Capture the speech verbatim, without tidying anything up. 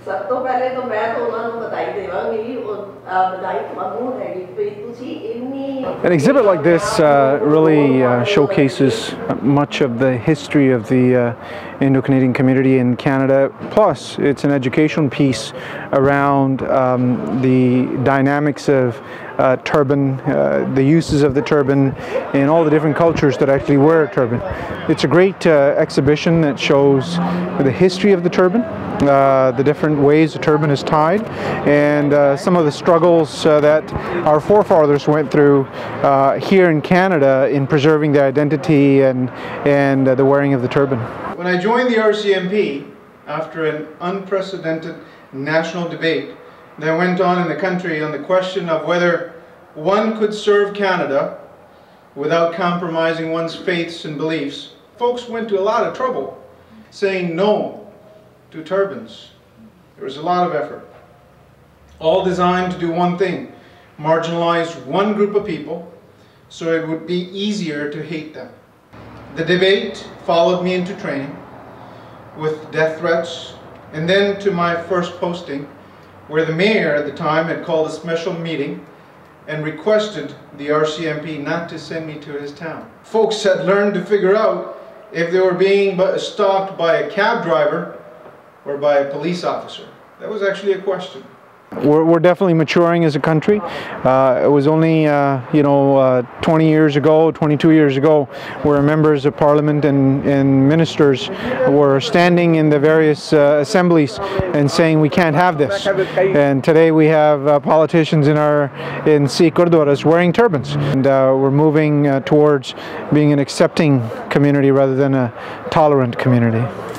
सब तो पहले तो मैं तो उन्होंने बताई देवांगी और बधाई ਤੁਹਾਨੂੰ ਹੈਗੀ ਵੀ ਤੁਸੀਂ ਇੰਨੀ An exhibit like this uh, really uh, showcases much of the history of the uh, Indo-Canadian community in Canada. Plus, it's an educational piece around um, the dynamics of uh, turban, uh, the uses of the turban, and all the different cultures that actually wear a turban. It's a great uh, exhibition that shows the history of the turban, uh, the different ways the turban is tied, and uh, some of the struggles uh, that our forefathers went through uh, here in Canada in preserving their identity and, and uh, the wearing of the turban. When I joined the R C M P after an unprecedented national debate that went on in the country on the question of whether one could serve Canada without compromising one's faiths and beliefs, folks went to a lot of trouble saying no to turbans. There was a lot of effort, all designed to do one thing: marginalize one group of people so it would be easier to hate them. The debate followed me into training with death threats, and then to my first posting, where the mayor at the time had called a special meeting and requested the R C M P not to send me to his town. Folks had learned to figure out if they were being stopped by a cab driver or by a police officer. That was actually a question. We're, we're definitely maturing as a country. Uh, it was only, uh, you know, uh, twenty years ago, twenty-two years ago, where members of parliament and, and ministers were standing in the various uh, assemblies and saying we can't have this. And today we have uh, politicians in our in Sikh Gurdwaras wearing turbans. And uh, we're moving uh, towards being an accepting community rather than a tolerant community.